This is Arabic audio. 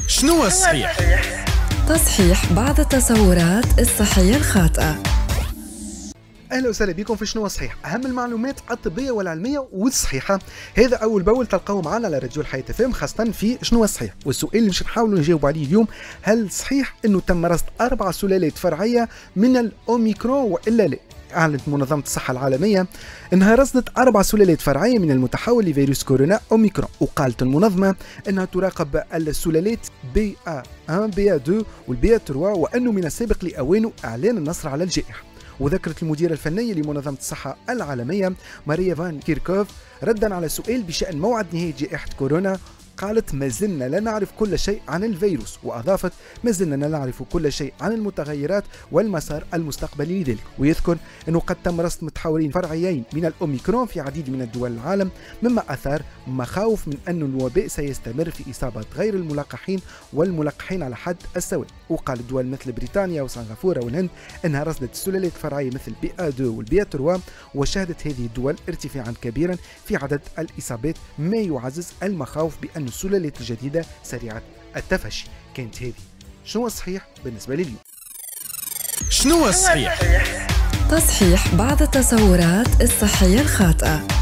شنو الصحيح؟ تصحيح بعض التصورات الصحية الخاطئة. اهلا وسهلا بكم في شنو صحيح، اهم المعلومات الطبيه والعلميه والصحيحه. هذا اول باول تلقاو معنا على راديو الحياه FM، خاصه في شنو صحيح. والسؤال اللي باش نحاولوا نجاوب عليه اليوم، هل صحيح انه تم رصد 4 سلالات فرعيه من الاوميكرون والا لا؟ أعلنت منظمة الصحة العالمية أنها رصدت 4 سلالات فرعية من المتحول لفيروس كورونا أوميكرون، وقالت المنظمة أنها تراقب السلالات BA1 BA2 والBA3، وأنه من السابق لأوانه إعلان النصر على الجائحة. وذكرت المديرة الفنية لمنظمة الصحة العالمية ماريا فان كيركوف ردا على سؤال بشأن موعد نهاية جائحة كورونا، قالت: ما زلنا لا نعرف كل شيء عن الفيروس، وأضافت: ما زلنا لا نعرف كل شيء عن المتغيرات والمسار المستقبلي لذلك. ويذكر أنه قد تم رصد متحورين فرعيين من الأوميكرون في عديد من الدول العالم، مما أثار مخاوف من أن الوباء سيستمر في إصابة غير الملقحين والملقحين على حد السواء. وقال دول مثل بريطانيا وسنغافورة والهند أنها رصدت السلالات الفرعية مثل BA2 والBA3، وشهدت هذه الدول ارتفاعا كبيرا في عدد الإصابات، ما يعزز المخاوف بأن السلالات الجديدة سريعة التفشي. كانت هذه شنو الصحيح بالنسبة لي اليوم. شنو الصحيح؟ تصحيح بعض التصورات الصحية الخاطئة.